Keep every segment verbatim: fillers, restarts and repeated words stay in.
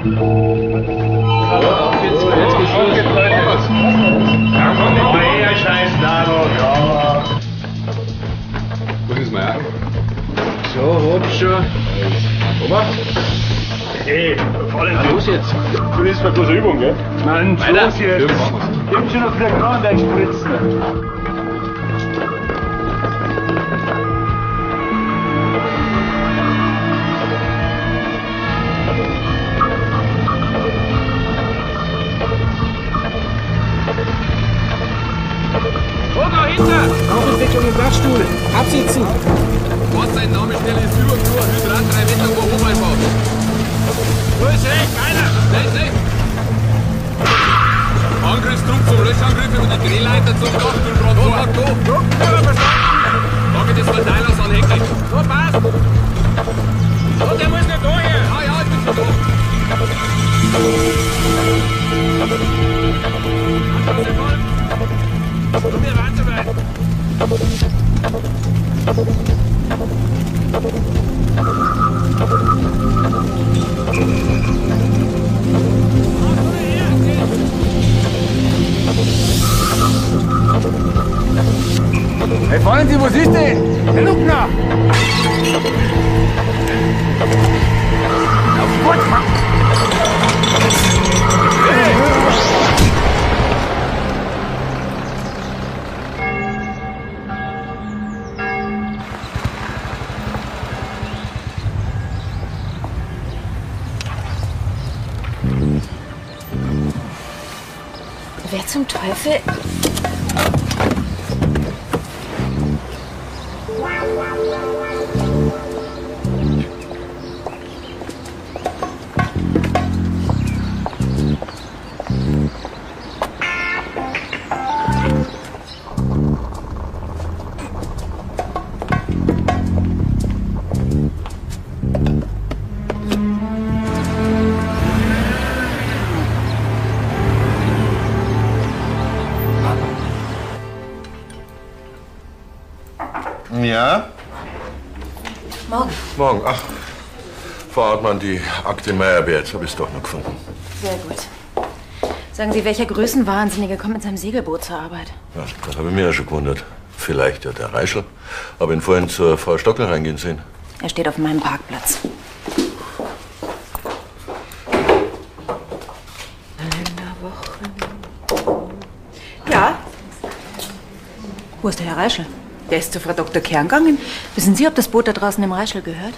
Jetzt geht's los, Leute. Ja, komm mal her, scheiß Nano. Ja. Wo ist mein Jacken? So, rot schon. Ober. Hey, voll Na, los jetzt. Du bist mal große Übung, gell? Mann, Weiter. los jetzt. Üben machen wir's. Gib schon noch wieder Kronenberg spritzen. Runter, hinter! Rauchentwicklung im Dachstuhl. Absitzen. Wort sein Name schnell ist Überflur, Hydrant drei Meter über Hocheinbau. Los, rechts, einer! Rechts, rechts! Angriffstrupp zum Löschangriff über die Drehleiter zum Dachstuhlbrand. Wo, wo, wo? Druck, verstanden! Lage des Verteilers anhängig. So, passt! So, der muss nicht da hier! Ja, ja, ich bin schon da! Komm, wir waren soweit! Hey, Freunde, wo ist denn? Herr Luckner! Auf Gott, Mann! Wer zum Teufel? Ja? Morgen. Morgen. Ach, Frau Hartmann, die Akte Meyerbeer habe ich doch noch gefunden. Sehr gut. Sagen Sie, welcher Größenwahnsinnige kommt mit seinem Segelboot zur Arbeit? Ja, das habe ich mir ja schon gewundert. Vielleicht ja der Reischl. Habe ihn vorhin zur Frau Stockel reingehen sehen. Er steht auf meinem Parkplatz. Ja? Wo ist der Herr Reischl? Der ist zu Frau Doktor Kern gegangen. Wissen Sie, ob das Boot da draußen dem Reischl gehört?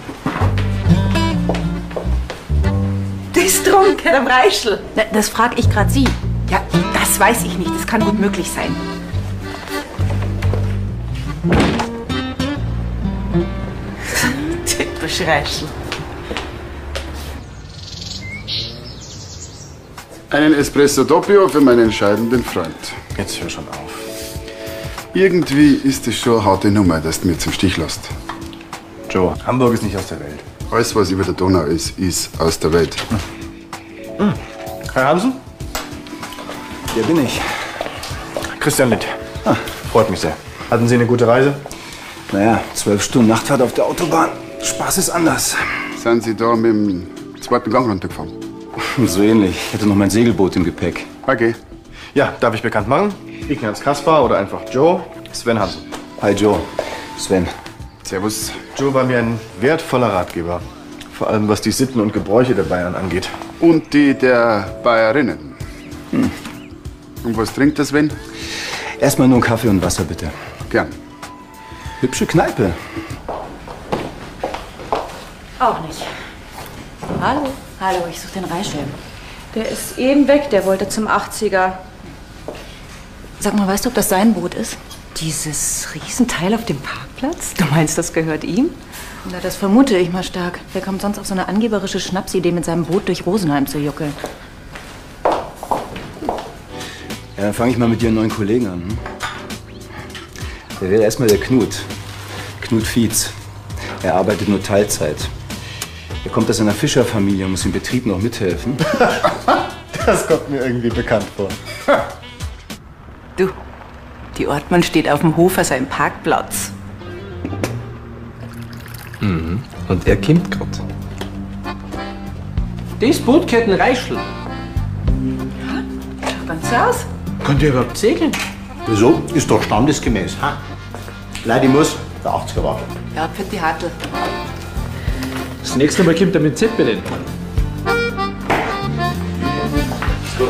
Der ist trunken, der Reischl. Na, das frag ich gerade Sie. Ja, das weiß ich nicht. Das kann gut möglich sein. Typisch Reischl. Einen Espresso Doppio für meinen scheidenden Freund. Jetzt hör schon auf. Irgendwie ist es schon eine harte Nummer, dass du mir zum Stich lässt. Joe, Hamburg ist nicht aus der Welt. Alles, was über der Donau ist, ist aus der Welt. Hm. Herr Hansen? Hier bin ich. Christian Lind. Ah, freut mich sehr. Hatten Sie eine gute Reise? Naja, zwölf Stunden Nachtfahrt auf der Autobahn. Spaß ist anders. Sind Sie da mit dem zweiten Gang runtergefahren? So ähnlich. Ich hatte noch mein Segelboot im Gepäck. Okay. Ja, darf ich bekannt machen? Ignaz Kaspar oder einfach Joe, Sven Hansen. Hi Joe, Sven. Servus. Joe war mir ein wertvoller Ratgeber. Vor allem was die Sitten und Gebräuche der Bayern angeht. Und die der Bayerinnen. Hm. Und was trinkt der Sven? Erstmal nur einen Kaffee und Wasser, bitte. Gern. Hübsche Kneipe. Auch nicht. Hallo? Hallo, ich suche den Reischl. Der ist eben weg. Der wollte zum achtziger. Sag mal, weißt du, ob das sein Boot ist? Dieses Riesenteil auf dem Parkplatz? Du meinst, das gehört ihm? Na, das vermute ich mal stark. Wer kommt sonst auf so eine angeberische Schnapsidee, mit seinem Boot durch Rosenheim zu juckeln? Ja, dann fange ich mal mit Ihren neuen Kollegen an. Hm? Der wäre erstmal der Knut. Knut Fietz. Er arbeitet nur Teilzeit. Er kommt aus einer Fischerfamilie und muss im Betrieb noch mithelfen. Das kommt mir irgendwie bekannt vor. Du, die Ortmann steht auf dem Hof auf seinem Parkplatz. Mhm. Und er kommt grad. Das Boot gehört in Reischl. Schaut ganz so aus. Kann der überhaupt segeln? Wieso? Ist doch standesgemäß. Ha? Leider muss der achtziger warten. Ja, für die Hartl. Das nächste Mal kommt er mit Zeppelin. Gut.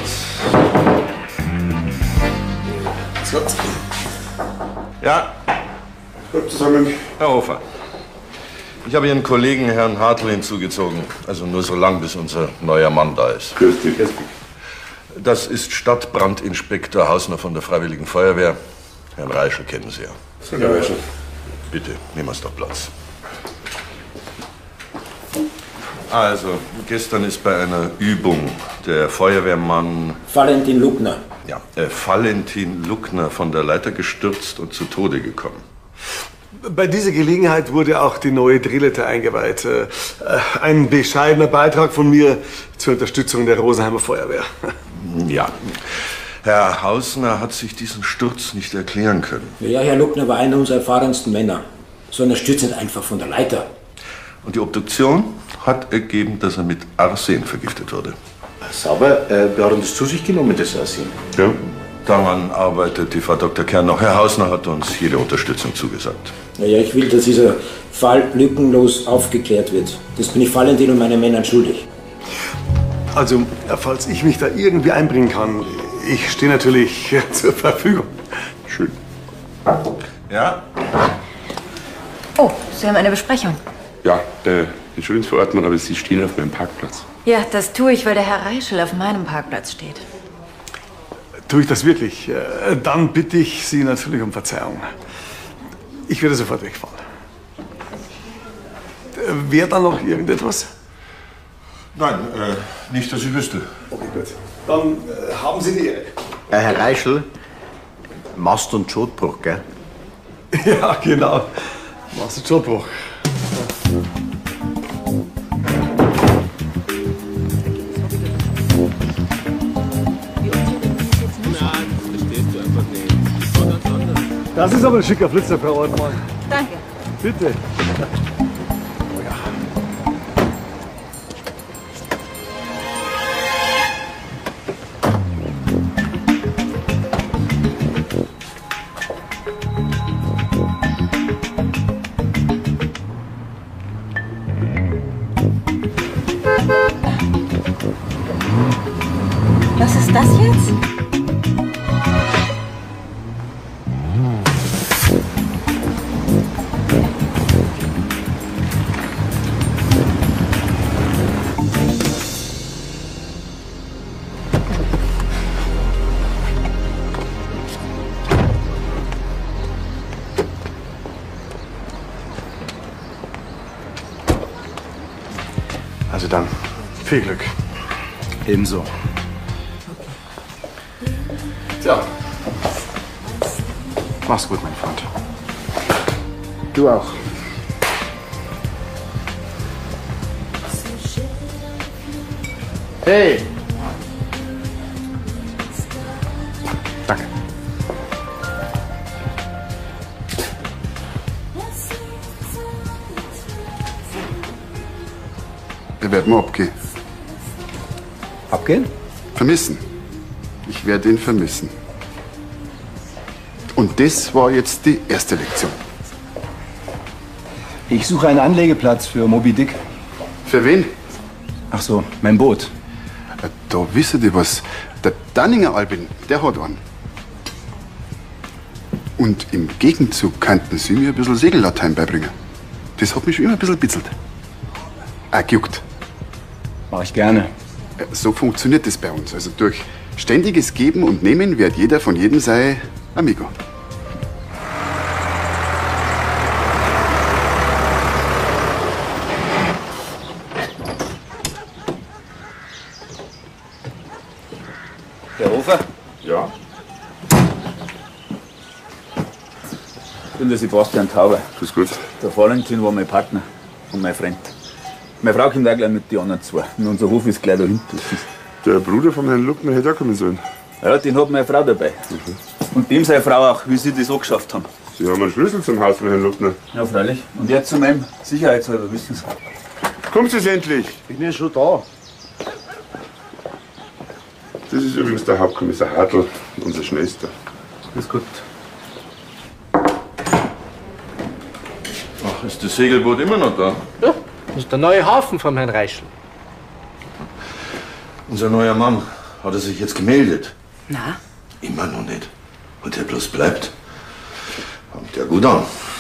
Gut. Ja, Gut zusammen. Herr Hofer. Ich habe Ihren Kollegen Herrn Hartl hinzugezogen. Also nur so lang, bis unser neuer Mann da ist. Grüß dich. Grüß dich. Das ist Stadtbrandinspektor Hausner von der Freiwilligen Feuerwehr. Herrn Reischl kennen Sie ja. So, Herr Reischl. Bitte, nehmen Sie doch Platz. Also, gestern ist bei einer Übung der Feuerwehrmann Valentin Luckner. ja, äh, Valentin Luckner von der Leiter gestürzt und zu Tode gekommen. Bei dieser Gelegenheit wurde auch die neue Drillette eingeweiht. Äh, Ein bescheidener Beitrag von mir zur Unterstützung der Rosenheimer Feuerwehr. Ja. Herr Hausner hat sich diesen Sturz nicht erklären können. Ja, Herr Luckner war einer unserer erfahrensten Männer. So einer stürzt nicht einfach von der Leiter. Und die Obduktion hat ergeben, dass er mit Arsen vergiftet wurde. Sauber, äh, wer hat uns das zu sich genommen, das Arsen? Ja. Daran arbeitet die Frau Doktor Kern noch. Herr Hausner hat uns jede Unterstützung zugesagt. Naja, ich will, dass dieser Fall lückenlos aufgeklärt wird. Das bin ich Valentin und meinen Männern schuldig. Also, falls ich mich da irgendwie einbringen kann, ich stehe natürlich zur Verfügung. Schön. Ja? Oh, Sie haben eine Besprechung. Ja, äh, entschuldigen Sie, Frau Ortmann, aber Sie stehen auf meinem Parkplatz. Ja, das tue ich, weil der Herr Reischl auf meinem Parkplatz steht. Tue ich das wirklich? Äh, Dann bitte ich Sie natürlich um Verzeihung. Ich werde sofort wegfahren. Äh, Wäre da noch irgendetwas? Nein, äh, nicht, dass ich wüsste. Okay, gut. Dann äh, haben Sie die Ehre. Äh, Herr Reischl, Mast- und Schotbruch, gell? Ja, genau. Machst du Schotbruch. Das ist aber ein schicker Flitzer, Frau Ortmann. Danke. Bitte. Was ist das jetzt? Also dann, viel Glück. Ebenso. Tja. Mach's gut, mein Freund. Du auch. Hey! Danke. Der wird mir abgehen. Abgehen? Vermissen. Ich werde ihn vermissen. Und das war jetzt die erste Lektion. Ich suche einen Anlegeplatz für Moby Dick. Für wen? Ach so, mein Boot. Äh, Da wisst ihr was. Der Danninger Albin, der hat einen. Und im Gegenzug könnten Sie mir ein bisschen Segellatein beibringen. Das hat mich schon immer ein bisschen bitzelt. Ah, gejuckt. Mach ich gerne. Äh, So funktioniert das bei uns. Also durch ständiges Geben und Nehmen wird jeder von jedem sein Amigo. Herr Hofer? Ja? Ich bin der Sebastian Tauber. Grüß Gott. Der Valentin war mein Partner und mein Freund. Meine Frau kommt auch gleich mit den anderen zwei. Und unser Hof ist gleich da hinten. Der Bruder von Herrn Luckner hätte auch kommen sollen. Ja, den hat meine Frau dabei. Mhm. Und dem seine Frau auch, wie sie das auch geschafft haben. Sie haben einen Schlüssel zum Haus von Herrn Luckner. Ja, freilich. Und jetzt zu meinem Sicherheitshalber, wissen Sie. Kommt es endlich? Bin ja schon da. ist übrigens der Hauptkommissar Hartl, unser Schnellster. Ist gut. Ach, ist das Segelboot immer noch da? Ja, das ist der neue Hafen vom Herrn Reischl. Unser neuer Mann, hat er sich jetzt gemeldet? Na? Immer noch nicht. Und der bloß bleibt. Kommt ja gut an.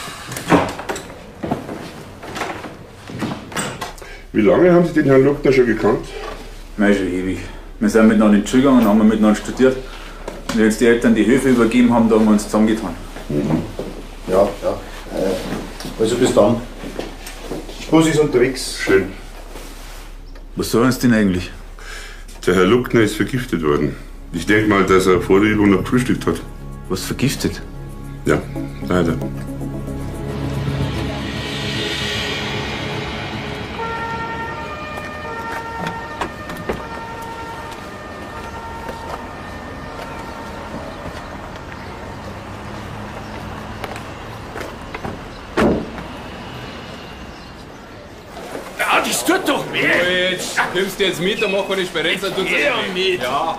Wie lange haben Sie den Herrn Luckner schon gekannt? Mei, schon ewig. Wir sind miteinander in die Schule gegangen, haben miteinander studiert. Und als die Eltern die Höfe übergeben haben, da haben wir uns zusammengetan. Mhm. Ja, ja. Äh, also bis dann. Bus ist unterwegs. Schön. Was sagen Sie denn eigentlich? Der Herr Luckner ist vergiftet worden. Ich denke mal, dass er vor der Übung noch gefrühstückt hat. Was, vergiftet? Ja, leider. Ja, das tut doch weh. Oh, jetzt nimmst du jetzt mit und mach eine Sperenz, dann tut's Ja, mit. Ja.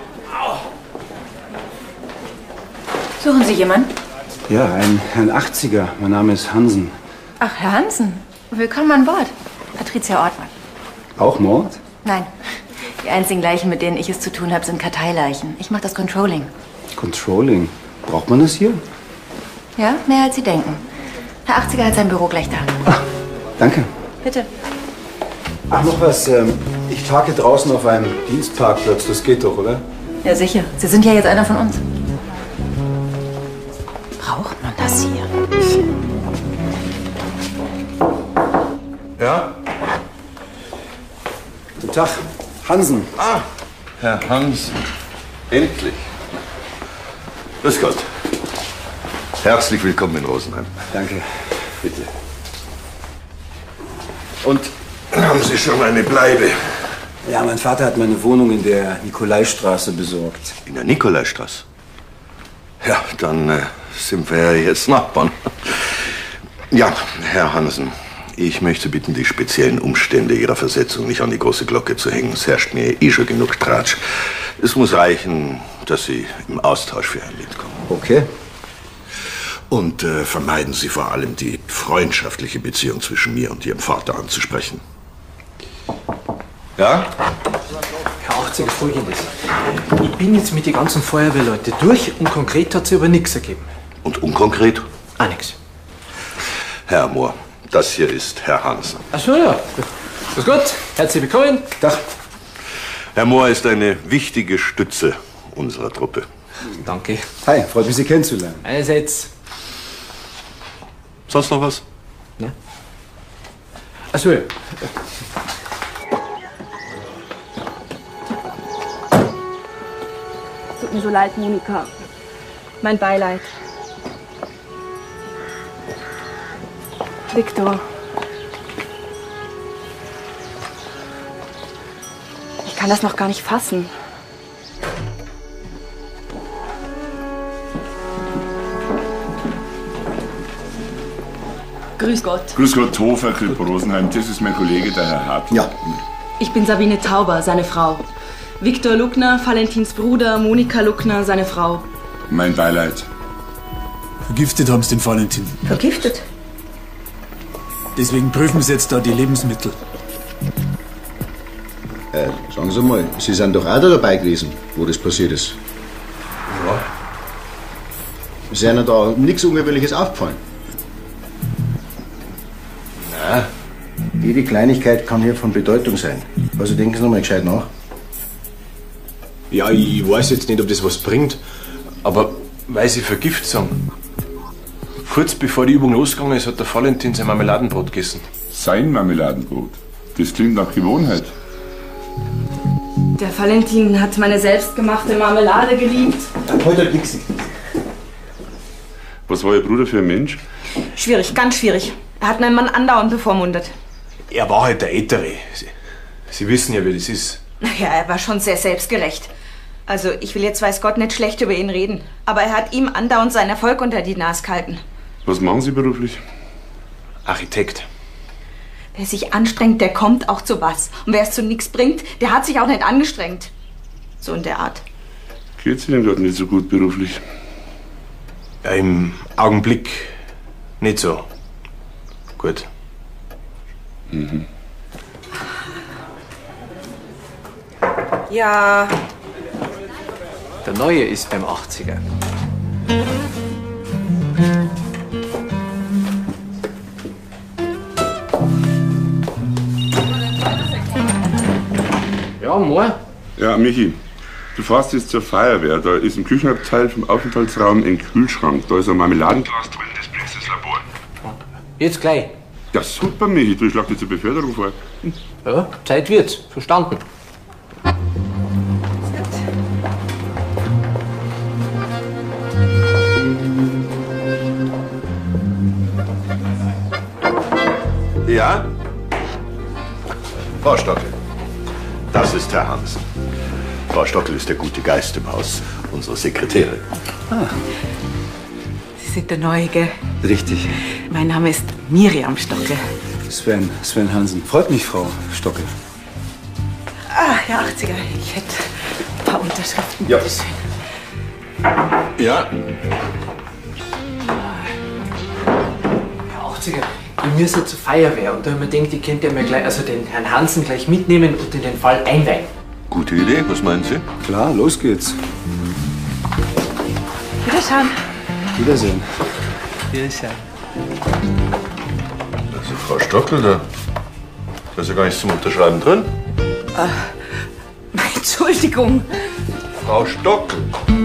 Suchen Sie jemanden? Ja, ein, ein achtziger. Mein Name ist Hansen. Ach, Herr Hansen. Willkommen an Bord. Patricia Ortmann. Auch Mord? Nein. Die einzigen Leichen, mit denen ich es zu tun habe, sind Karteileichen. Ich mache das Controlling. Controlling. Braucht man das hier? Ja, mehr als Sie denken. Herr achtziger hat sein Büro gleich da. Ach, danke. Bitte. Ach, noch was. Ähm, ich parke draußen auf einem Dienstparkplatz. Das geht doch, oder? Ja, sicher. Sie sind ja jetzt einer von uns. Braucht man das hier? Ja? Guten Tag. Hansen. Ah, Herr Hansen. Endlich. Grüß Gott. Herzlich willkommen in Rosenheim. Danke. Bitte. Und haben Sie schon eine Bleibe? Ja, mein Vater hat meine Wohnung in der Nikolaistraße besorgt. In der Nikolaistraße? Ja, dann äh, sind wir ja jetzt Nachbarn. Ja, Herr Hansen, ich möchte bitten, die speziellen Umstände Ihrer Versetzung nicht an die große Glocke zu hängen. Es herrscht mir eh schon genug Tratsch. Es muss reichen, dass Sie im Austausch für ein Lied kommen. Okay. Und äh, vermeiden Sie vor allem die freundschaftliche Beziehung zwischen mir und Ihrem Vater anzusprechen. Ja? Herr achtziger, folgendes. Ich bin jetzt mit den ganzen Feuerwehrleuten durch und konkret hat sich aber nichts ergeben. Und unkonkret? Auch nichts. Herr Mohr, das hier ist Herr Hansen. Ach so, ja. Grüß Gott, herzlich willkommen. Tag. Herr Mohr ist eine wichtige Stütze unserer Truppe. Danke. Hi, freut mich, Sie kennenzulernen. Einerseits. Sonst noch was? Ja. Ach so, ja. Tut mir so leid, Monika. Mein Beileid. Viktor. Ich kann das noch gar nicht fassen. Grüß Gott. Grüß Gott, Hofer, Kripp Rosenheim. Das ist mein Kollege, der Herr Hartl. Ja. Ich bin Sabine Tauber, seine Frau. Viktor Luckner, Valentins Bruder, Monika Luckner, seine Frau. Mein Beileid. Vergiftet haben sie den Valentin. Vergiftet? Deswegen prüfen sie jetzt da die Lebensmittel. Äh, sagen Sie mal, Sie sind doch auch da dabei gewesen, wo das passiert ist. Ja. Ist Ihnen da nichts Ungewöhnliches aufgefallen? Nein. Jede Kleinigkeit kann hier von Bedeutung sein. Also denken Sie noch mal gescheit nach. Ja, ich weiß jetzt nicht, ob das was bringt, aber weil Sie vergiftet sind. Kurz bevor die Übung losgegangen ist, hat der Valentin sein Marmeladenbrot gegessen. Sein Marmeladenbrot? Das klingt nach Gewohnheit. Der Valentin hat meine selbstgemachte Marmelade geliebt. Heute hat nichts. Was war Ihr Bruder für ein Mensch? Schwierig, ganz schwierig. Er hat meinen Mann andauernd bevormundet. Er war halt der Ältere. Sie, Sie wissen ja, wie das ist. Naja, er war schon sehr selbstgerecht. Also, ich will jetzt weiß Gott nicht schlecht über ihn reden. Aber er hat ihm andauernd seinen Erfolg unter die Nase gehalten. Was machen Sie beruflich? Architekt. Wer sich anstrengt, der kommt auch zu was. Und wer es zu nichts bringt, der hat sich auch nicht angestrengt. So in der Art. Geht's Ihnen gerade nicht so gut beruflich? Ja, im Augenblick nicht so gut. Mhm. Ja. Der Neue ist beim achtziger. Ja, Moin. Ja, Michi, du fährst jetzt zur Feuerwehr. Da ist im Küchenabteil vom Aufenthaltsraum ein Kühlschrank. Da ist ein Marmeladenglas drin, das bringst ins Labor. Jetzt gleich. Ja, super, Michi. Du schlagst dir zur Beförderung vor. Ja, Zeit wird's. Verstanden. Ja? Frau Stockel, das ist Herr Hansen. Frau Stockel ist der gute Geist im Haus, unsere Sekretärin. Ah. Sie sind der Neue, gell? Richtig. Mein Name ist Miriam Stockel. Sven, Sven Hansen. Freut mich, Frau Stockel. Ah, Herr achtziger, ich hätte ein paar Unterschriften. Ja. Bitteschön. Ja? Herr achtziger, ich müsste zur Feuerwehr und da haben wir gedacht, ich könnte ja mal gleich, also den Herrn Hansen gleich mitnehmen und in den Fall einweihen. Gute Idee, was meinen Sie? Klar, los geht's. Wiederschauen. Wiedersehen. Wiedersehen. Also Frau Stockel, da da ist ja gar nichts zum Unterschreiben drin. Ah, Entschuldigung. Frau Stockel.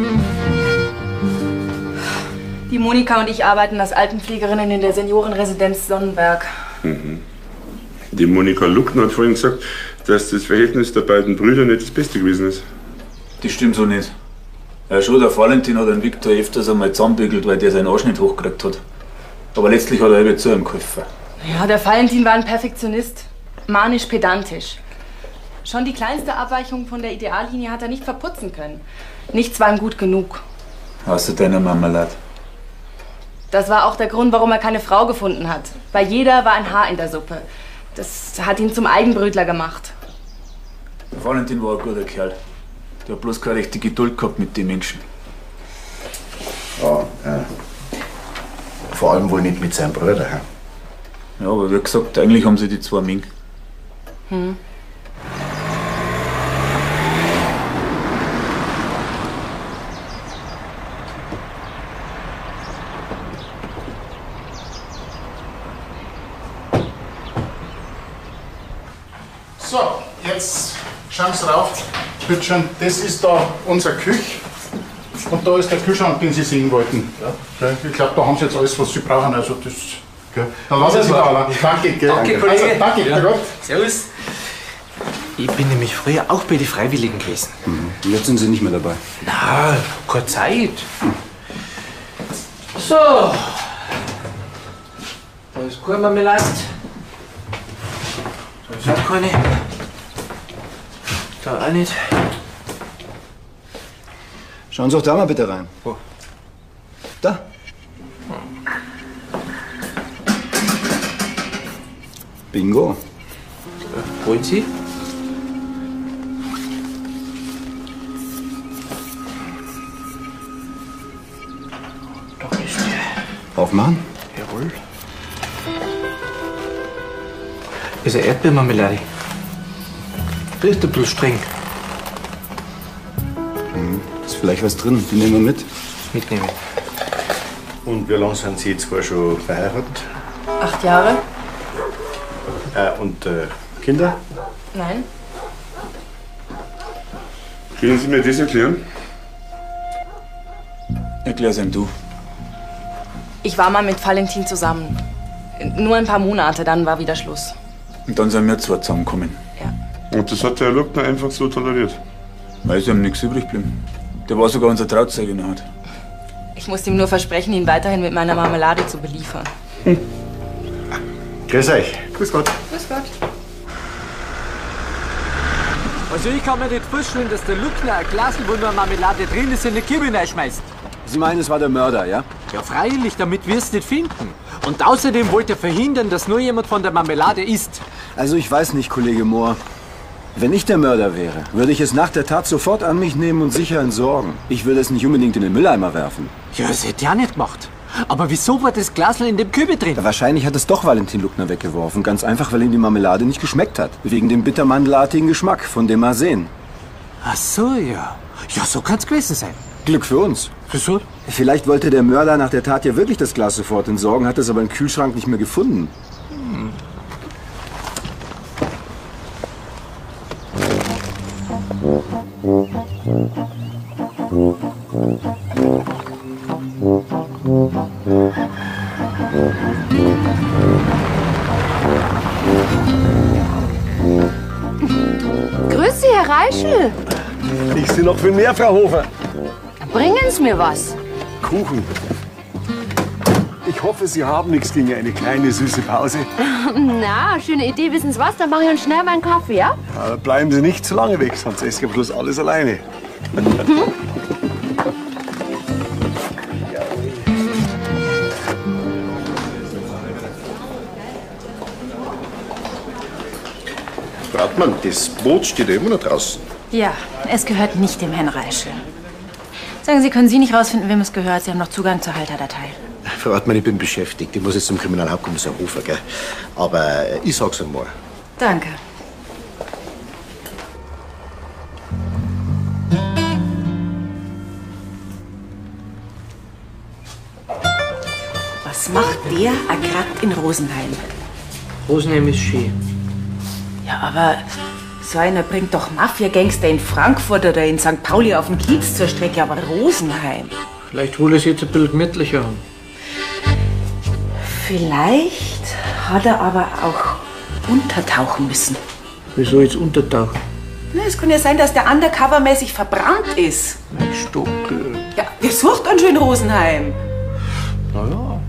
Die Monika und ich arbeiten als Altenpflegerinnen in der Seniorenresidenz Sonnenberg. Mhm. Die Monika Luckner hat vorhin gesagt, dass das Verhältnis der beiden Brüder nicht das Beste gewesen ist. Das stimmt so nicht. Ja, schon, der Valentin hat den Viktor öfters einmal zusammenbügelt, weil der seinen Arsch nicht hochgekriegt hat. Aber letztlich hat er eben zu ihm geholfen. Ja, der Valentin war ein Perfektionist. Manisch pedantisch. Schon die kleinste Abweichung von der Ideallinie hat er nicht verputzen können. Nichts war ihm gut genug. Außer deiner Marmelade. Das war auch der Grund, warum er keine Frau gefunden hat. Bei jeder war ein Haar in der Suppe. Das hat ihn zum Eigenbrötler gemacht. Der Valentin war ein guter Kerl. Der hat bloß keine rechte Geduld gehabt mit den Menschen. Ja, ja. Vor allem wohl nicht mit seinem Bruder. Ja, ja aber wie gesagt, eigentlich haben sie die zwei Ming. Hm. So, jetzt schauen Sie rauf. Bitte schön, das ist da unser Küch. Und da ist der Kühlschrank, den Sie sehen wollten. Ja. Ich glaube, da haben Sie jetzt alles, was Sie brauchen. Also das, gell. Dann lassen Sie da allein. Danke, gell. Danke, Kollege. Also, danke, Ja. Gott. Servus. Ich bin nämlich früher auch bei den Freiwilligen gewesen. Mhm. Und jetzt sind Sie nicht mehr dabei. Na, keine Zeit. Hm. So. Da ist keine Marmelade. Da ist auch keine. Da auch nicht. Schauen Sie auch da mal bitte rein. Wo? Da. Bingo. Wollen Sie? Da ist die. Aufmachen. Jawohl. Das ist eine Erdbeermarmelade. Riecht ein bisschen streng. Mhm. Ist vielleicht was drin. Die nehmen wir mit. Mitnehmen. Und wie lange sind Sie zwar schon verheiratet? Acht Jahre? Äh, und äh, Kinder? Nein. Können Sie mir das erklären? Erklär's ihm du. Ich war mal mit Valentin zusammen. Nur ein paar Monate, dann war wieder Schluss. Und dann sind wir zwei zusammengekommen. Und das hat der Herr Luckner einfach so toleriert? Weil es ihm nichts übrig geblieben. Der war sogar unser Trauzeuge in der Hand. Ich musste ihm nur versprechen, ihn weiterhin mit meiner Marmelade zu beliefern. Grüß euch. Grüß Gott. Grüß Gott. Also ich kann mir nicht vorstellen, dass der Luckner ein Glas, wo nur Marmelade drin ist, in eine Kirche hineinschmeißt. Sie meinen, es war der Mörder, ja? Ja, freilich, damit wir es nicht finden. Und außerdem wollte er verhindern, dass nur jemand von der Marmelade isst. Also ich weiß nicht, Kollege Mohr. Wenn ich der Mörder wäre, würde ich es nach der Tat sofort an mich nehmen und sicher entsorgen. Ich würde es nicht unbedingt in den Mülleimer werfen. Ja, das hätte ich auch nicht gemacht. Aber wieso war das Glasl in dem Kübel drin? Ja, wahrscheinlich hat es doch Valentin Luckner weggeworfen. Ganz einfach, weil ihm die Marmelade nicht geschmeckt hat. Wegen dem bittermandelartigen Geschmack von dem Arsen. Ach so, ja. Ja, so kann's gewesen sein. Glück für uns. Wieso? Vielleicht wollte der Mörder nach der Tat ja wirklich das Glas sofort entsorgen, hat es aber im Kühlschrank nicht mehr gefunden. Hm. Grüß Sie, Herr Reischl. Ich sehe noch viel mehr, Frau Hofer. Bringen Sie mir was. Kuchen. Ich hoffe, Sie haben nichts gegen eine kleine, süße Pause. Na, schöne Idee. Wissen Sie was? Dann mache ich uns schnell meinen Kaffee, ja? Aber bleiben Sie nicht zu lange weg, sonst esse ich am Schluss alles alleine. Brautmann, das Boot steht ja immer noch draußen. Ja, es gehört nicht dem Herrn Reischl. Sagen Sie, können Sie nicht rausfinden, wem es gehört? Sie haben noch Zugang zur Halterdatei. Frau Ortmann, ich bin beschäftigt. Ich muss jetzt zum Kriminalhauptkommissar Hofer, gell? Aber ich sag's einmal. Danke. Was macht der erkrankt in Rosenheim? Rosenheim ist schön. Ja, aber so einer bringt doch Mafia-Gangster in Frankfurt oder in Sankt Pauli auf dem Kiez zur Strecke, aber Rosenheim. Vielleicht will er es jetzt ein bisschen gemütlicher haben. Vielleicht hat er aber auch untertauchen müssen. Wieso jetzt untertauchen? Na, es kann ja sein, dass der undercover-mäßig verbrannt ist. Mein Stockel. Ja, wer sucht dann schon in Rosenheim? Na ja.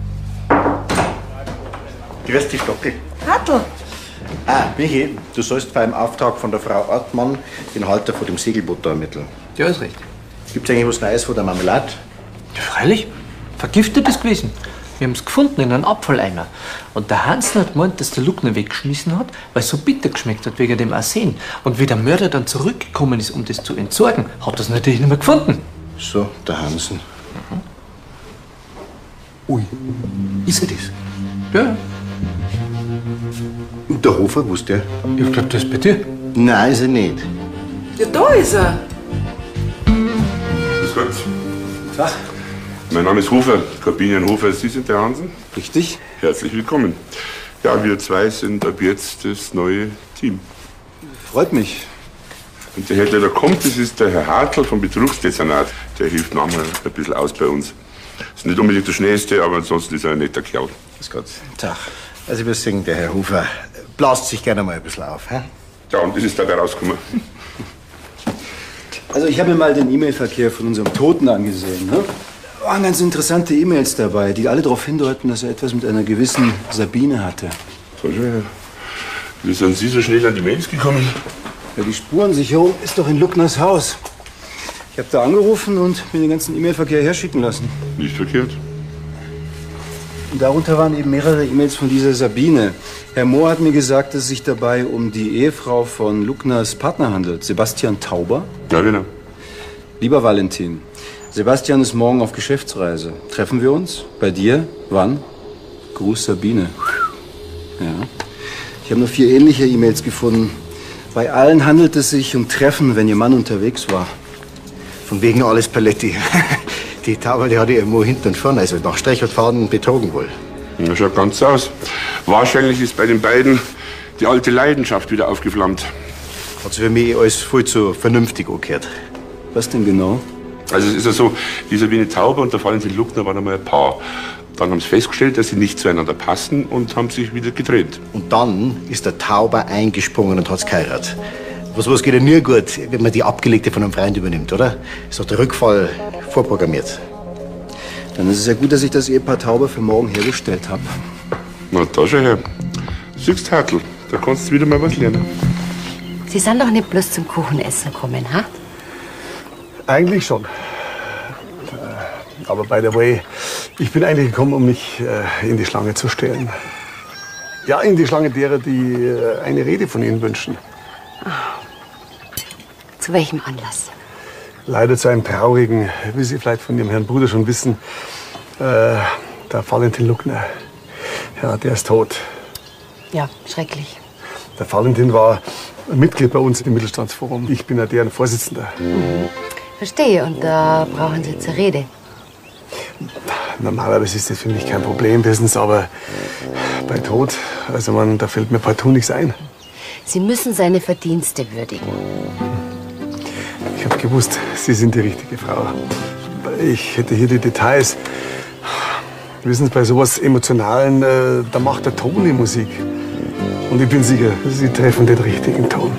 Grüß dich, Stockel. Hartl. Ah, Michi, du sollst beim Auftrag von der Frau Ortmann den Halter vor dem Segelboot da ermitteln. Ja, ist richtig. Gibt's eigentlich was Neues von der Marmelade? Ja, freilich. Vergiftet ist gewesen. Wir haben es gefunden in einem Abfalleimer. Und der Hansen hat gemeint, dass der Luckner weggeschmissen hat, weil es so bitter geschmeckt hat wegen dem Arsen. Und wie der Mörder dann zurückgekommen ist, um das zu entsorgen, hat er es natürlich nicht mehr gefunden. So, der Hansen. Mhm. Ui, ist er das? Ja. Und der Hofer, wo ist der? Ich glaub, der ist bei dir. Nein, ist er nicht. Ja, da ist er. Grüß Gott. Tag. Mein Name ist Hofer, Corbinian Hofer. Sie sind der Hansen? Richtig. Herzlich willkommen. Ja, wir zwei sind ab jetzt das neue Team. Freut mich. Und der Herr, der da kommt, das ist der Herr Hartl vom Betrugsdezernat. Der hilft manchmal ein bisschen aus bei uns. Ist nicht unbedingt der Schnellste, aber ansonsten ist er ein netter Kerl. Grüß Gott. Tag. Also wir sehen, der Herr Hofer blast sich gerne mal ein bisschen auf. Hä? Ja, und das ist dabei rausgekommen. Also ich habe mir mal den E-Mail-Verkehr von unserem Toten angesehen. Ne? Da waren ganz interessante E-Mails dabei, die alle darauf hindeuten, dass er etwas mit einer gewissen Sabine hatte. Wie sind Sie so schnell an die Mails gekommen? Ja, die Spurensicherung ist doch in Luckners Haus. Ich habe da angerufen und mir den ganzen E-Mail-Verkehr herschicken lassen. Nicht verkehrt. Und darunter waren eben mehrere E-Mails von dieser Sabine. Herr Mohr hat mir gesagt, dass es sich dabei um die Ehefrau von Luckners Partner handelt, Sebastian Tauber. Ja, genau. Lieber Valentin, Sebastian ist morgen auf Geschäftsreise. Treffen wir uns? Bei dir? Wann? Gruß Sabine. Ja. Ich habe nur vier ähnliche E-Mails gefunden. Bei allen handelt es sich um Treffen, wenn ihr Mann unterwegs war. Von wegen alles Paletti. Die Tauber, die hat ja irgendwo hinten und vorne, also nach Streichholzfaden betrogen wohl. Das schaut ganz so aus. Wahrscheinlich ist bei den beiden die alte Leidenschaft wieder aufgeflammt. Hat sich für mich alles voll zu vernünftig angehört. Was denn genau? Also es ist ja so, die Sabine Tauber und der Valentin Luckner waren einmal ein Paar. Dann haben sie festgestellt, dass sie nicht zueinander passen und haben sich wieder getrennt. Und dann ist der Tauber eingesprungen und hat's geheiratet. Was, was geht ja nie gut, wenn man die Abgelegte von einem Freund übernimmt, oder? Ist doch der Rückfall vorprogrammiert. Dann ist es ja gut, dass ich das Ehepaar Tauber für morgen hergestellt habe. Na, da schau her. Siehst du, Hartl, da kannst du wieder mal was lernen. Sie sind doch nicht bloß zum Kuchenessen gekommen, ha? Eigentlich schon. Aber by the way, ich bin eigentlich gekommen, um mich äh, in die Schlange zu stellen. Ja, in die Schlange derer, die äh, eine Rede von Ihnen wünschen. Zu welchem Anlass? Leider zu einem traurigen, wie Sie vielleicht von Ihrem Herrn Bruder schon wissen, äh, der Valentin Luckner. Ja, der ist tot. Ja, schrecklich. Der Valentin war Mitglied bei uns im Mittelstandsforum. Ich bin ja deren Vorsitzender. Mhm. Verstehe, und da brauchen Sie zur Rede. Normalerweise ist das für mich kein Problem, wissen Sie, aber bei Tod, also man, da fällt mir partout nichts ein. Sie müssen seine Verdienste würdigen. Ich habe gewusst, Sie sind die richtige Frau. Ich hätte hier die Details. Wissen Sie, bei sowas Emotionalen, äh, da macht der Ton die Musik. Und ich bin sicher, Sie treffen den richtigen Ton.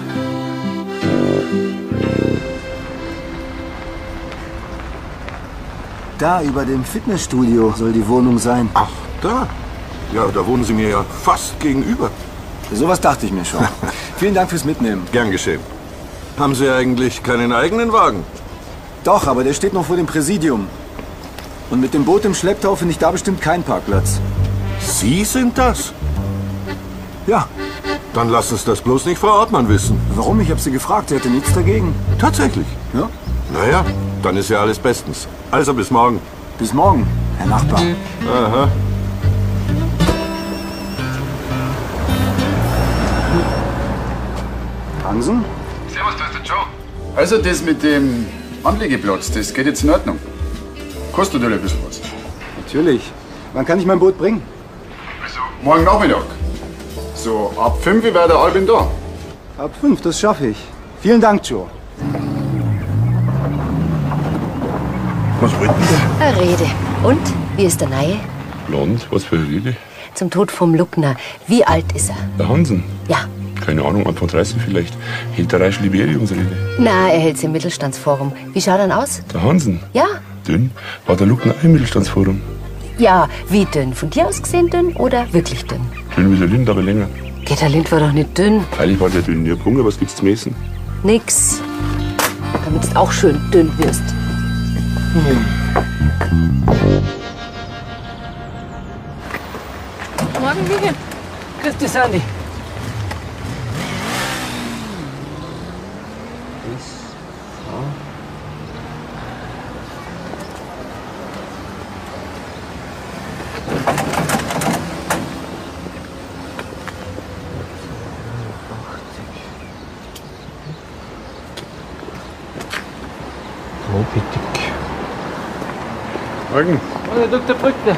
Da, über dem Fitnessstudio soll die Wohnung sein. Ach, da? Ja, da wohnen Sie mir ja fast gegenüber. Sowas dachte ich mir schon. Vielen Dank fürs Mitnehmen. Gern geschehen. Haben Sie eigentlich keinen eigenen Wagen? Doch, aber der steht noch vor dem Präsidium. Und mit dem Boot im Schlepptau finde ich da bestimmt keinen Parkplatz. Sie sind das? Ja. Dann lassen Sie das bloß nicht Frau Ortmann wissen. Warum? Ich habe sie gefragt. Sie hatte nichts dagegen. Tatsächlich? Ja. Naja, dann ist ja alles bestens. Also bis morgen. Bis morgen, Herr Nachbar. Aha. Hansen? Servus, da ist der Joe. Also das mit dem Anlegeplatz, das geht jetzt in Ordnung. Kostet natürlich ein bisschen was. Natürlich. Wann kann ich mein Boot bringen? Also morgen Nachmittag. So ab fünf wäre der Albin da. Ab fünf, das schaffe ich. Vielen Dank, Joe. Was wollten Sie? Eine Rede. Und? Wie ist der Neue? Blond, was für eine Rede? Zum Tod vom Luckner. Wie alt ist er? Der Hansen? Ja. Keine Ahnung, Anfang dreißig vielleicht. Hält der Reischl die Beerdigungsrede? Na, er hält sie im Mittelstandsforum. Wie schaut er denn aus? Der Hansen? Ja. Dünn? War der Luckner auch im Mittelstandsforum? Ja, wie dünn? Von dir aus gesehen dünn oder wirklich dünn? Dünn wie der Lind, aber länger. Geht der Lind war doch nicht dünn. Freilich war der dünn. Ich hab Hunger, was gibt's zu essen? Nix. Damit du auch schön dünn wirst. Hm. Morgen, Vivian. Grüß dich, Sandy. Moby Dick. Morgen. Hallo, Doktor Brückner.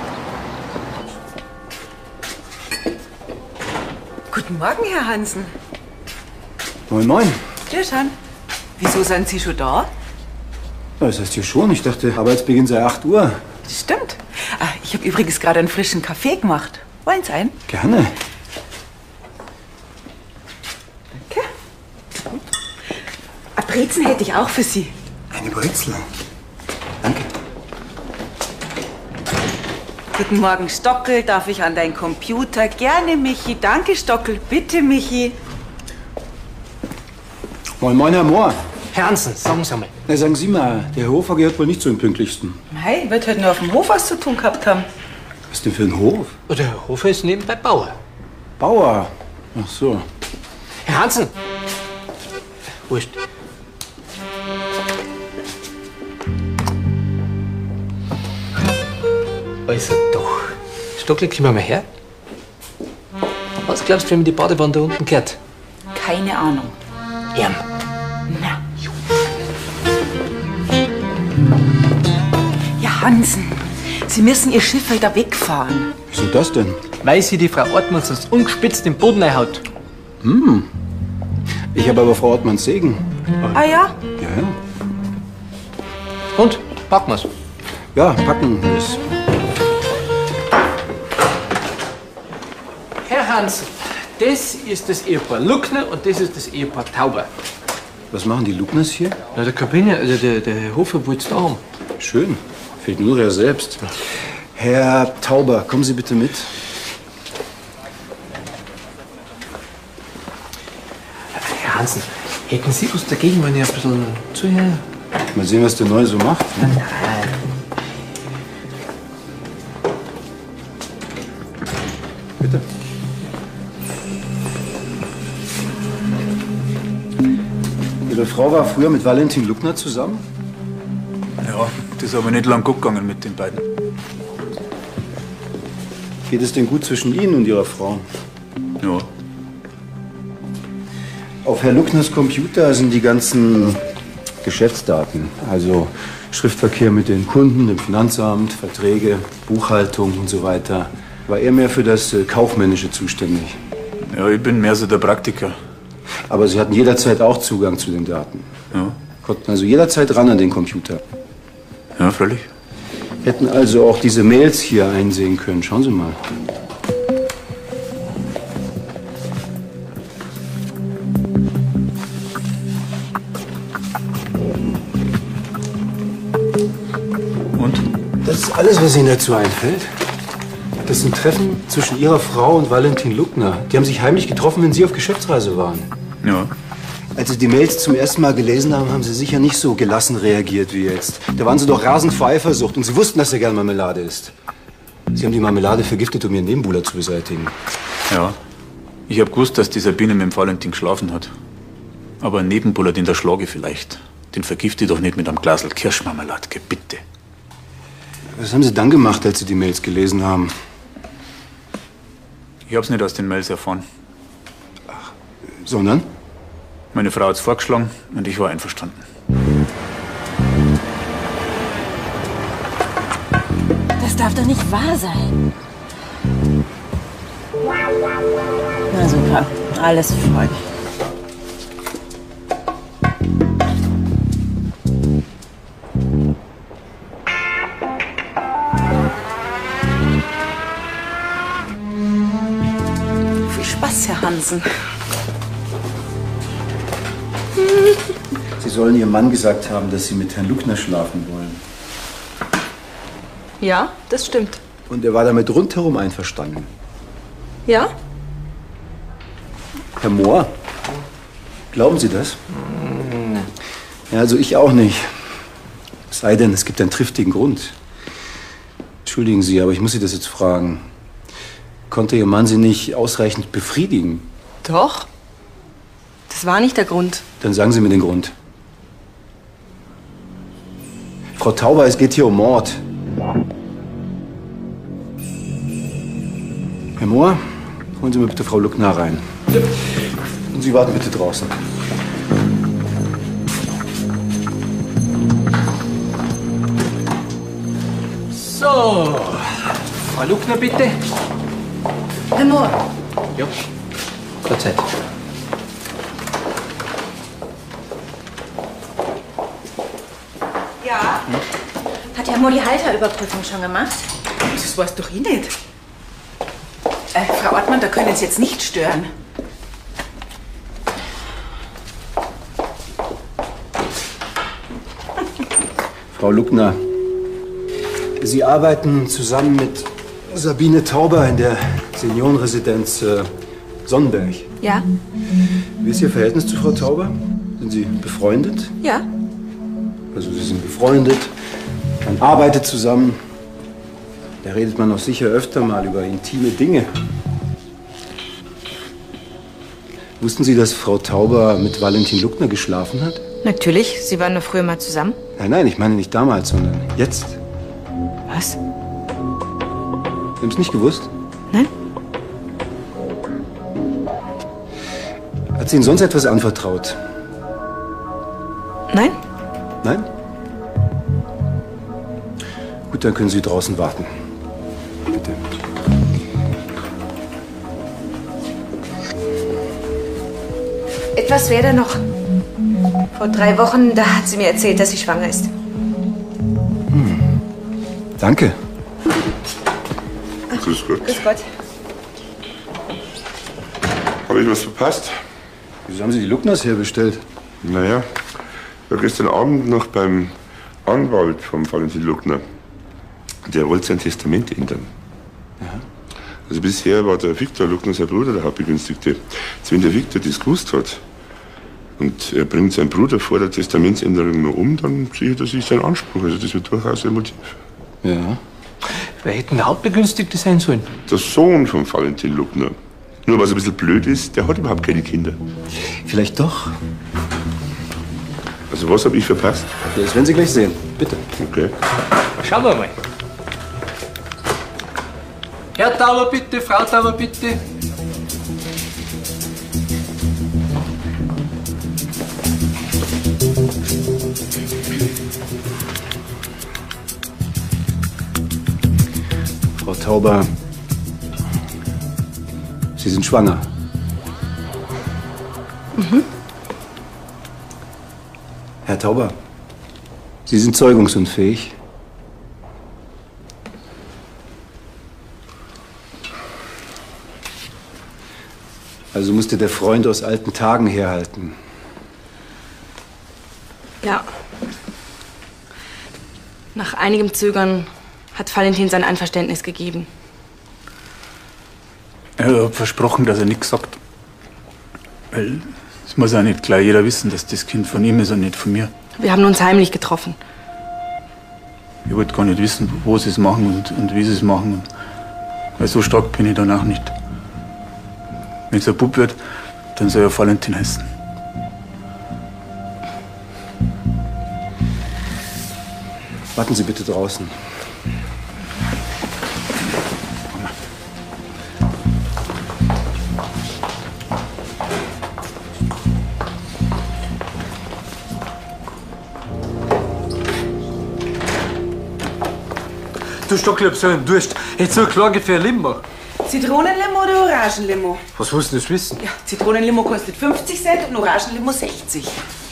Guten Morgen, Herr Hansen. Moin, moin. Tschüss, Han. Wieso sind Sie schon da? Ja, das heißt hier schon. Ich dachte, Arbeitsbeginn sei acht Uhr. Stimmt. Ah, ich habe übrigens gerade einen frischen Kaffee gemacht. Wollen Sie einen? Gerne. Danke. Ein Brezen hätte ich auch für Sie. Eine Brezel. Guten Morgen, Stockel. Darf ich an deinen Computer? Gerne, Michi. Danke, Stockel. Bitte, Michi. Moin, moin, Herr Mohr. Herr Hansen, sagen Sie mal. Na, sagen Sie mal, der Herr Hofer gehört wohl nicht zu den Pünktlichsten. Mei, wird heute nur auf dem Hof was zu tun gehabt haben. Was denn für ein Hof? Der Herr Hofer ist nebenbei Bauer. Bauer? Ach so. Herr Hansen! Wurscht. Also doch. Stockel, komm mal her. Was glaubst du, wenn mir die Badewanne da unten gehört? Keine Ahnung. Erm. Na. Ja, Hansen, Sie müssen Ihr Schiff wieder wegfahren. Wieso das denn? Weil sie die Frau Ortmann sonst ungespitzt im Boden reinhaut. Hm. Ich habe aber Frau Ortmanns Segen. Ah ja? Ja, ja. Und? Packen wir's? Ja, packen wir's. Herr Hansen, das ist das Ehepaar Luckner und das ist das Ehepaar Tauber. Was machen die Luckners hier? Na, der Kabine, also der, der Herr Hofer wollte es da haben. Schön. Fehlt nur er selbst. Herr Tauber, kommen Sie bitte mit. Herr Hansen, hätten Sie was dagegen, wenn ich ein bisschen zuhöre? Mal sehen, was der Neue so macht. Ne? Nein. Bitte. Wieder Ihre Frau war früher mit Valentin Luckner zusammen? Ja, das ist aber nicht lang gut gegangen mit den beiden. Geht es denn gut zwischen Ihnen und Ihrer Frau? Ja. Auf Herr Luckners Computer sind die ganzen Geschäftsdaten, also Schriftverkehr mit den Kunden, dem Finanzamt, Verträge, Buchhaltung und so weiter. War er mehr für das äh, Kaufmännische zuständig? Ja, ich bin mehr so der Praktiker. Aber Sie hatten jederzeit auch Zugang zu den Daten? Ja. Konnten also jederzeit ran an den Computer? Ja, völlig. Hätten also auch diese Mails hier einsehen können. Schauen Sie mal. Und? Das ist alles, was Ihnen dazu einfällt? Das ist ein Treffen zwischen Ihrer Frau und Valentin Luckner. Die haben sich heimlich getroffen, wenn Sie auf Geschäftsreise waren. Ja. Als Sie die Mails zum ersten Mal gelesen haben, haben Sie sicher nicht so gelassen reagiert wie jetzt. Da waren Sie doch rasend vor Eifersucht und Sie wussten, dass er gern Marmelade isst. Sie haben die Marmelade vergiftet, um Ihren Nebenbuhler zu beseitigen. Ja. Ich hab gewusst, dass die Sabine mit dem Valentin geschlafen hat. Aber einen Nebenbuhler, den da schlage vielleicht. Den vergifte ich doch nicht mit einem Glasl Kirschmarmelade, geh bitte. Was haben Sie dann gemacht, als Sie die Mails gelesen haben? Ich hab's nicht aus den Mails erfahren. Ach, sondern? Meine Frau hat's vorgeschlagen und ich war einverstanden. Das darf doch nicht wahr sein. Na super, alles voll. Viel Spaß, Herr Hansen. Sie sollen Ihrem Mann gesagt haben, dass Sie mit Herrn Luckner schlafen wollen. Ja, das stimmt. Und er war damit rundherum einverstanden. Ja? Herr Mohr, glauben Sie das? Ja, also ich auch nicht. Es sei denn, es gibt einen triftigen Grund. Entschuldigen Sie, aber ich muss Sie das jetzt fragen. Konnte Ihr Mann Sie nicht ausreichend befriedigen? Doch. Das war nicht der Grund. Dann sagen Sie mir den Grund. Frau Tauber, es geht hier um Mord. Herr Mohr, holen Sie mir bitte Frau Luckner rein. Und Sie warten bitte draußen. So, Frau Luckner, bitte. Herr Mohr. Ja, zur Zeit. Ja? Hat Herr Mohr die Halterüberprüfung schon gemacht? Das weiß doch ich nicht. Äh, Frau Ortmann, da können Sie jetzt nicht stören. Frau Luckner, Sie arbeiten zusammen mit Sabine Tauber in der Seniorenresidenz äh, Sonnenberg. Ja? Wie ist Ihr Verhältnis zu Frau Tauber? Sind Sie befreundet? Ja. Also Sie sind befreundet, man arbeitet zusammen. Da redet man auch sicher öfter mal über intime Dinge. Wussten Sie, dass Frau Tauber mit Valentin Luckner geschlafen hat? Natürlich, Sie waren doch früher mal zusammen. Nein, nein, ich meine nicht damals, sondern jetzt. Was? Sie haben es nicht gewusst? Nein. Hat sie Ihnen sonst etwas anvertraut? Nein. Nein? Gut, dann können Sie draußen warten. Bitte. Etwas wäre da noch. Vor drei Wochen, da hat sie mir erzählt, dass sie schwanger ist. Hm. Danke. Grüß Gott. Grüß Gott. Habe ich was verpasst? Wieso haben Sie die Luckners herbestellt? Naja, ich war gestern Abend noch beim Anwalt vom Valentin Luckner. Der wollte sein Testament ändern. Ja. Also bisher war der Viktor Luckner, sein Bruder, der Hauptbegünstigte. Jetzt, wenn der Viktor das gewusst hat und er bringt seinen Bruder vor der Testamentsänderung noch um, dann sichert er sich seinen Anspruch. Also das wird durchaus ein Motiv. Ja. Wer hätte der Hauptbegünstigte sein sollen? Der Sohn von Valentin Luckner. Nur was ein bisschen blöd ist, der hat überhaupt keine Kinder. Vielleicht doch. Also was habe ich verpasst? Das werden Sie gleich sehen. Bitte. Okay. Schauen wir mal. Herr Tauber bitte, Frau Tauber bitte. Frau Tauber, Sie sind schwanger. Mhm. Herr Tauber, Sie sind zeugungsunfähig. Also musste der Freund aus alten Tagen herhalten. Ja. Nach einigem Zögern hat Valentin sein Einverständnis gegeben. Er hat versprochen, dass er nichts sagt. Weil es muss ja nicht gleich jeder wissen, dass das Kind von ihm ist und nicht von mir. Wir haben uns heimlich getroffen. Ich wollte gar nicht wissen, wo sie es machen und, und wie sie es machen. Weil so stark bin ich dann auch nicht. Wenn es ein Bub wird, dann soll er Valentin heißen. Warten Sie bitte draußen. Du Stockel, hab so einen Durst. Jetzt so eine Klage für ein Limo. Zitronenlimo oder Orangenlimo? Was willst du das wissen? Ja, Zitronenlimo kostet fünfzig Cent und Orangenlimo sechzig.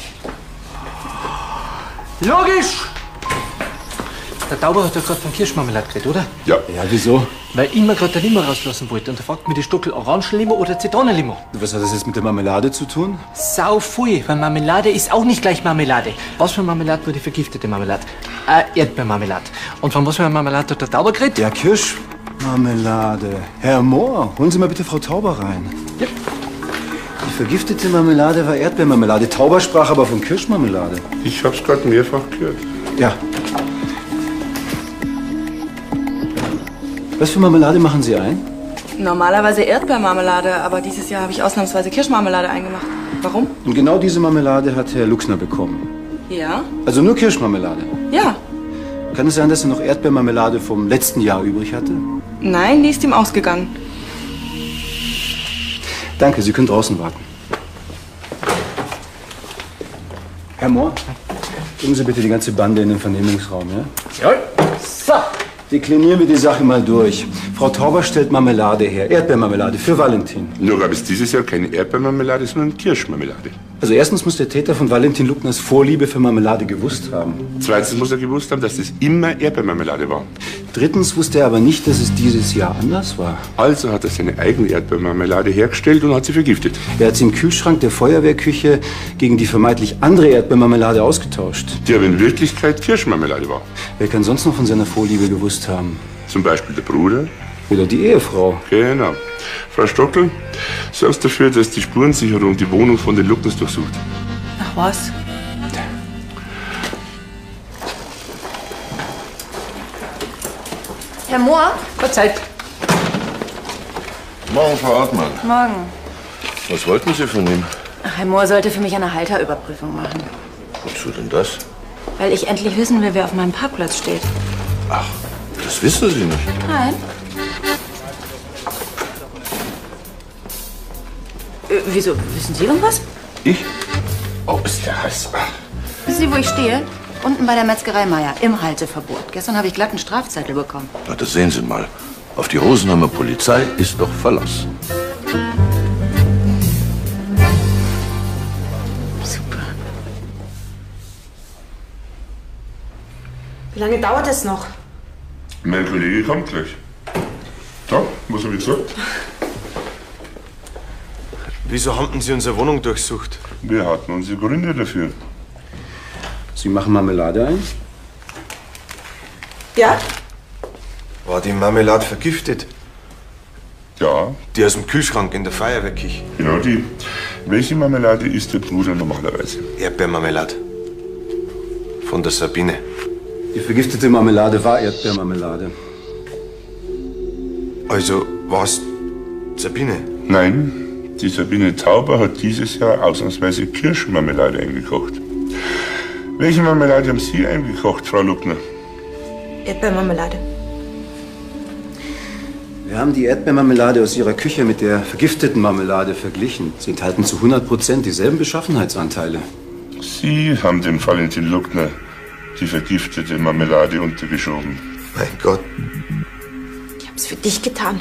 Logisch! Der Tauber hat ja gerade von Kirschmarmelade geredet, oder? Ja. Ja, wieso? Weil ich mir gerade der Limo rauslassen wollte. Und da fragt mich die Stockel Orangenlimo oder Zitronenlimo. Was hat das jetzt mit der Marmelade zu tun? Sau viel, weil Marmelade ist auch nicht gleich Marmelade. Was für Marmelade wurde vergiftete Marmelade? Äh, Erdbeermarmelade. Und von was für einer Marmelade hat der Tauber geredet? Ja, Kirschmarmelade. Herr Mohr, holen Sie mal bitte Frau Tauber rein. Ja. Die vergiftete Marmelade war Erdbeermarmelade. Tauber sprach aber von Kirschmarmelade. Ich hab's gerade mehrfach gehört. Ja. Was für Marmelade machen Sie ein? Normalerweise Erdbeermarmelade, aber dieses Jahr habe ich ausnahmsweise Kirschmarmelade eingemacht. Warum? Und genau diese Marmelade hat Herr Luxner bekommen. Ja? Also nur Kirschmarmelade. Ja. Kann es sein, dass er noch Erdbeermarmelade vom letzten Jahr übrig hatte? Nein, die ist ihm ausgegangen. Danke, Sie können draußen warten. Herr Mohr, bringen Sie bitte die ganze Bande in den Vernehmungsraum, ja? Ja. So. Deklinieren wir die Sache mal durch. Frau Tauber stellt Marmelade her, Erdbeermarmelade für Valentin. Nur gab es dieses Jahr keine Erdbeermarmelade, sondern Kirschmarmelade. Also erstens muss der Täter von Valentin Luckners Vorliebe für Marmelade gewusst haben. Zweitens muss er gewusst haben, dass das immer Erdbeermarmelade war. Drittens wusste er aber nicht, dass es dieses Jahr anders war. Also hat er seine eigene Erdbeermarmelade hergestellt und hat sie vergiftet. Er hat sie im Kühlschrank der Feuerwehrküche gegen die vermeintlich andere Erdbeermarmelade ausgetauscht. Die aber in Wirklichkeit Kirschmarmelade war. Wer kann sonst noch von seiner Vorliebe gewusst haben? Zum Beispiel der Bruder. Oder die Ehefrau. Genau. Frau Stockel, sorgst dafür, dass die Spurensicherung die Wohnung von den Luckners durchsucht. Ach was? Herr Mohr? Verzeiht. Morgen, Frau Hartmann. Morgen. Was wollten Sie von ihm? Ach, Herr Mohr sollte für mich eine Halterüberprüfung machen. Wozu denn das? Weil ich endlich wissen will, wer auf meinem Parkplatz steht. Ach, das wissen Sie nicht. Nein. Äh, wieso? Wissen Sie irgendwas? Ich? Oh, ist der heiß. Wissen Sie, wo ich stehe? Unten bei der Metzgerei Meier, im Halteverbot. Gestern habe ich glatt einen Strafzettel bekommen. Na, das sehen Sie mal. Auf die Rosenheimer Polizei ist doch Verlass. Super. Wie lange dauert es noch? Mein Kollege kommt gleich. Da, was habe ich gesagt? Wieso haben Sie unsere Wohnung durchsucht? Wir hatten unsere Gründe dafür. Sie machen Marmelade ein? Ja? War die Marmelade vergiftet? Ja. Die aus dem Kühlschrank in der Feuerwehrküche? Genau die. Welche Marmelade isst der Bruder normalerweise? Erdbeermarmelade. Von der Sabine. Die vergiftete Marmelade war Erdbeermarmelade. Also war's Sabine? Nein, die Sabine Tauber hat dieses Jahr ausnahmsweise Kirschmarmelade eingekocht. Welche Marmelade haben Sie eingekocht, Frau Luckner? Erdbeermarmelade. Wir haben die Erdbeermarmelade aus Ihrer Küche mit der vergifteten Marmelade verglichen. Sie enthalten zu hundert Prozent dieselben Beschaffenheitsanteile. Sie haben dem Valentin Luckner die vergiftete Marmelade untergeschoben. Mein Gott. Ich hab's für dich getan.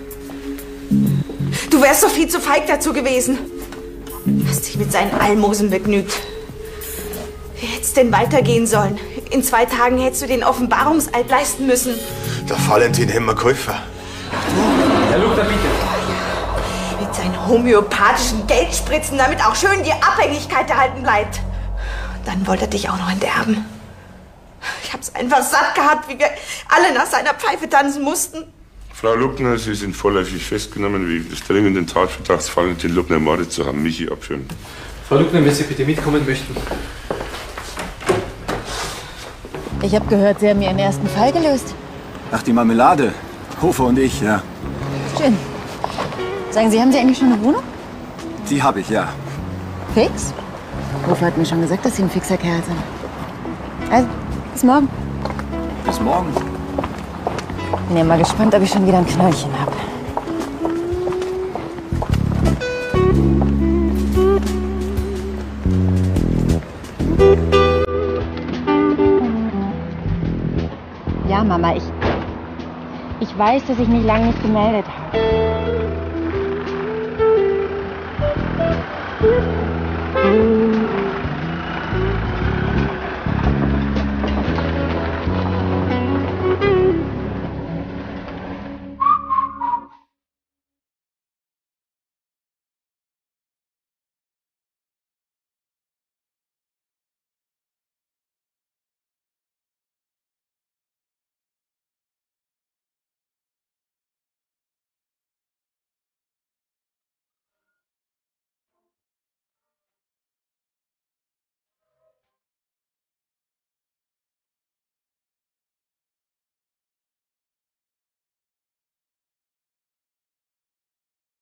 Du wärst doch viel zu feig dazu gewesen. Hast dich mit seinen Almosen begnügt. Wie hätt's denn weitergehen sollen? In zwei Tagen hättest du den Offenbarungseid leisten müssen. Der Valentin hätte mir geholfen. Herr Luckner, bitte. Mit seinen homöopathischen Geldspritzen, damit auch schön die Abhängigkeit erhalten bleibt. Dann wollte er dich auch noch enterben. Ich hab's einfach satt gehabt, wie wir alle nach seiner Pfeife tanzen mussten. Frau Luckner, Sie sind vorläufig festgenommen wegen des dringenden Tatverdachts, Valentin Luckner ermordet zu haben. Michi abführen. Frau Luckner, wenn Sie bitte mitkommen möchten. Ich habe gehört, Sie haben Ihren ersten Fall gelöst. Ach, die Marmelade. Hofer und ich, ja. Schön. Sagen Sie, haben Sie eigentlich schon eine Wohnung? Die habe ich, ja. Fix? Hofer hat mir schon gesagt, dass Sie ein fixer Kerl sind. Also, bis morgen. Bis morgen. Bin ja mal gespannt, ob ich schon wieder ein Knöllchen habe. Ja, Mama, ich... Ich weiß, dass ich mich lange nicht gemeldet habe.